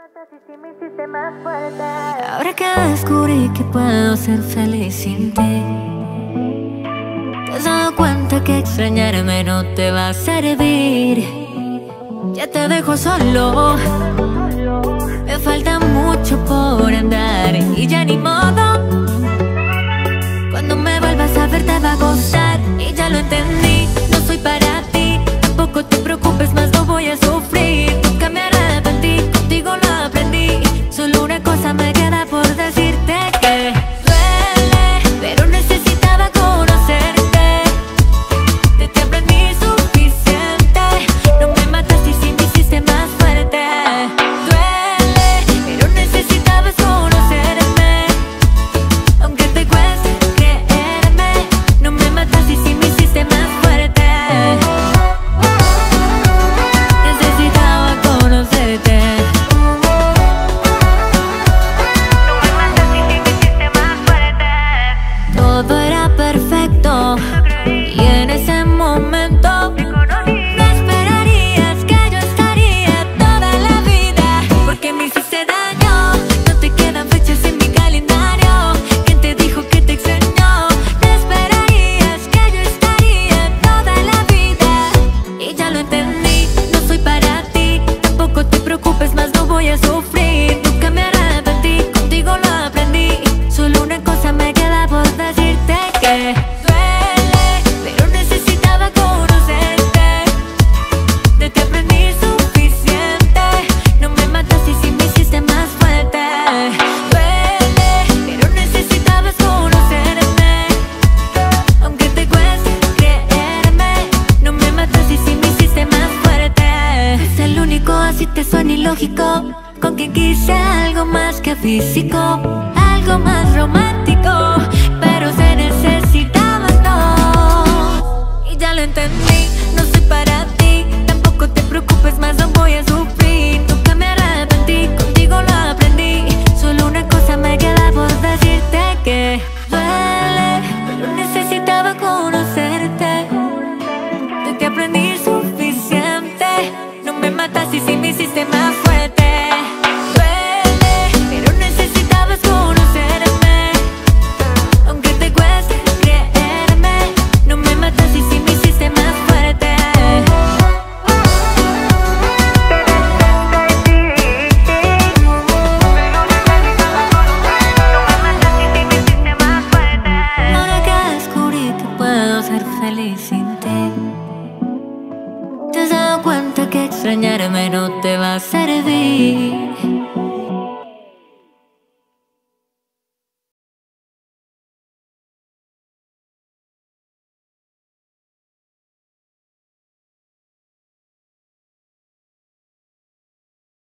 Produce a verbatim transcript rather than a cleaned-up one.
Ahora que descubrí que puedo ser feliz sin ti, te has dado cuenta que extrañarme no te va a servir. Ya te dejo solo, me falta mucho por andar y ya ni modo. Cuando me vuelvas a ver te va a gustar y ya lo entendí. No soy para ti, tampoco te preocupes más, no voy a sufrir. Nunca me arrepentí, contigo lo aprendí. Solo una cosa me queda por decirte, que duele, pero necesitaba conocerte. De ti aprendí suficiente. No me mataste y sí me hiciste más fuerte. Duele, pero necesitabas conocerme. Aunque te cueste creerme, no me mataste y sí me hiciste más fuerte. Necesitaba conocerte. Todo era perfecto y en ese momento no esperarías que yo estaría toda la vida, porque me hiciste daño. No te quedan fechas en mi calendario. ¿Quién te dijo que te extrañó? No esperarías que yo estaría toda la vida y ya lo entendí. No soy para ti, tampoco te preocupes más, no voy a sufrir. Nunca me arrepentí, contigo lo aprendí. Solo una cosa me queda por decirte, que duele, pero necesitaba conocerte. De ti aprendí suficiente. No me mataste y sí me hiciste más fuerte. Duele, pero necesitabas conocerme. Aunque te cueste creerme, no me mataste y sí me hiciste más fuerte. Es el único, así te suena ilógico, con quien quise algo más que físico, algo más romántico, pero se necesitaba no. Y ya lo entendí, no soy para ti, tampoco te preocupes más, no voy a sufrir. Nunca me arrepentí, contigo lo aprendí. Solo una cosa me queda por decirte, que duele, pero necesitaba conocerte. De ti aprendí suficiente. No me mataste y sí me hiciste más fuerte. Feliz sin ti, te has dado cuenta que extrañarme no te va a servir.